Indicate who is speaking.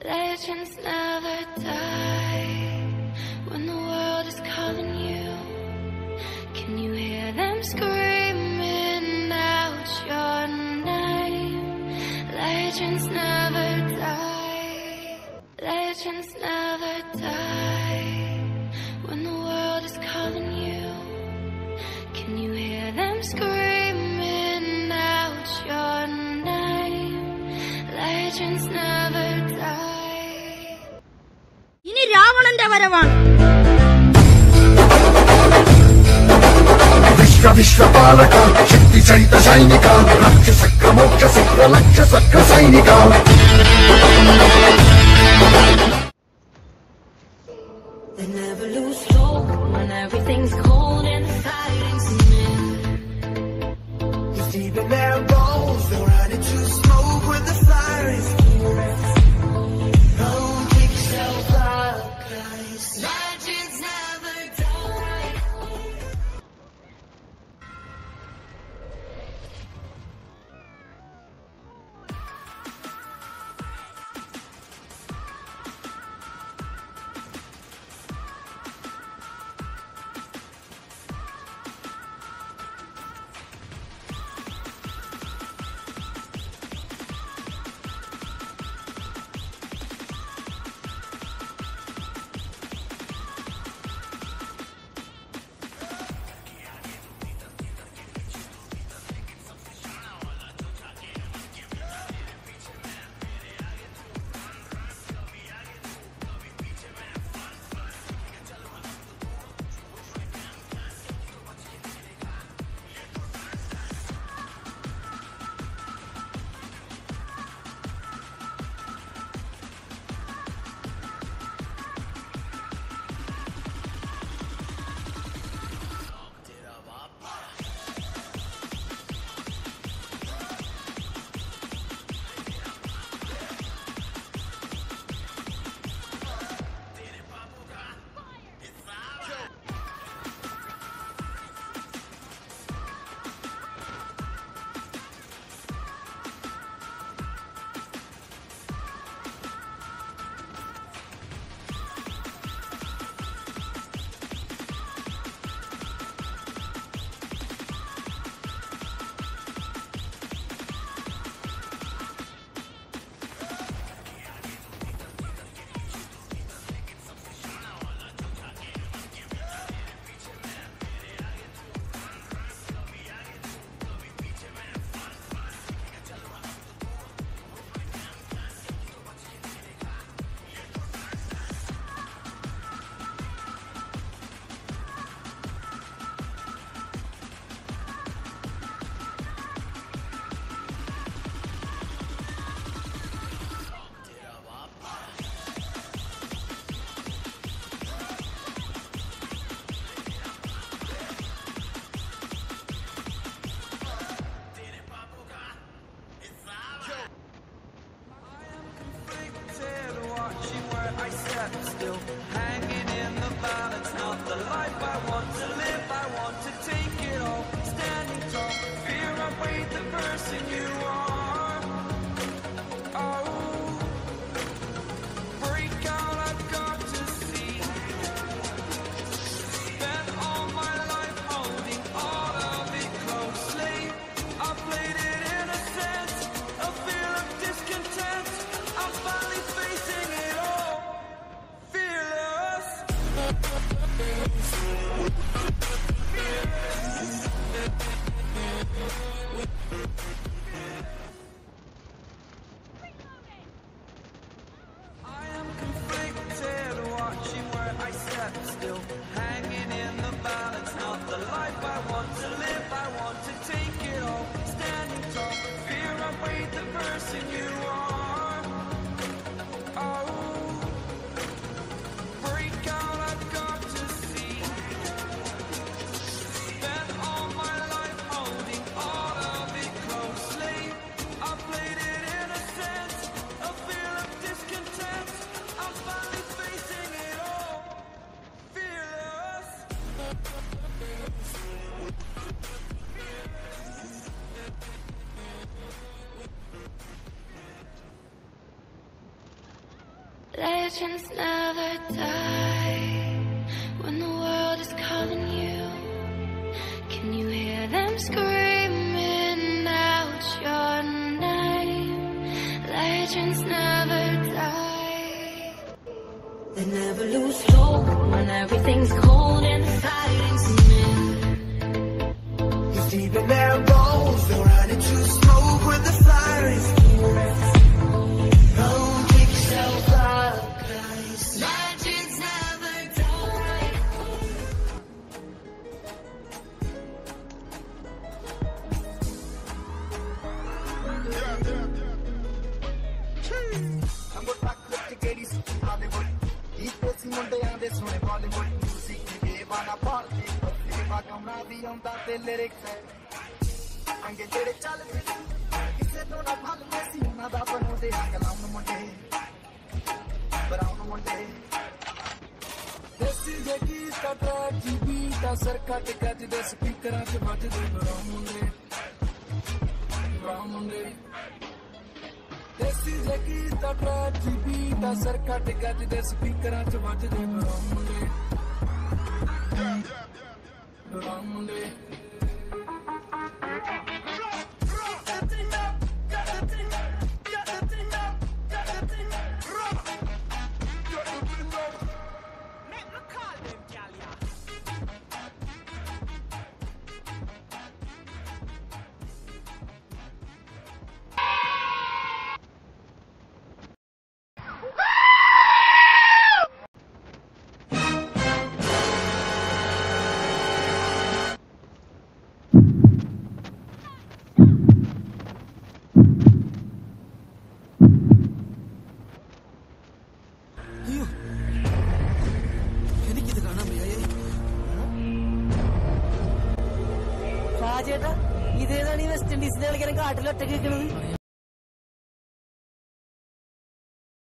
Speaker 1: Legends never die when the world is calling you. Can you hear them screaming out your name? Legends never die. Legends never die when the world is calling you. Can you hear them screaming out your name? Legends never die.
Speaker 2: ഇനി രാവണന്റെ വരവാണ്.
Speaker 3: വിശ്വപാലക ശക്തി ചൈത സൈനിക ലക്ഷ്യ മോക്ഷ ശുക്ര ലക്ഷ്യ സക്ര സൈനിക.
Speaker 1: They never lose hope when everything's cold and the fighting's near.
Speaker 4: It's deep in their bones, they're ready to smoke when the fire is near. Don't pick yourself up, guys.
Speaker 1: Legends never die.
Speaker 4: Still hanging in the balance, not the life I want to live. I want to take it all, standing tall. Fear I weighed the person you are. Oh, break out, I've got to see. Spent all my life holding all of it closely. I played it in a sense, a fear of discontent. I'm finally facing it all. Fearless. I am conflicted, watching where I step still, hanging in the balance, not the life I want to live. I want to take it all, standing tall. Fear I weighed the person you are. Oh, break out, I've got to see.
Speaker 1: Legends never die. When the world is calling you, can you hear them screaming out your name? Legends never die. They never lose hope when everything's cold and the fighting's near.
Speaker 2: It's deep in their bones, they'll run into smoke when the fire is near. Don't pick yourself up, 'cause
Speaker 1: Legends never die.
Speaker 2: I'm going back to the Getty City, Hollywood. He's facing one day on this one, Bollywood music. Devana party, Deva kamna bhi aunda te lyrics hai. Ange jede chalde, kisse to na bhalde si na da banode kalam munde, brown munde. Desi jegi katra jibi ta sar kat kat de speaker ach bajde brown munde. Desi jegi katra jibi ta sar kat kat de speaker ach bajde brown munde.
Speaker 5: ചേട്ടാ ഇതേതാണ് ഈ west ഇൻഡീസിന്റെ കളിക്കാൻ കാട്ടിലൊറ്റ കേൾക്കണത്.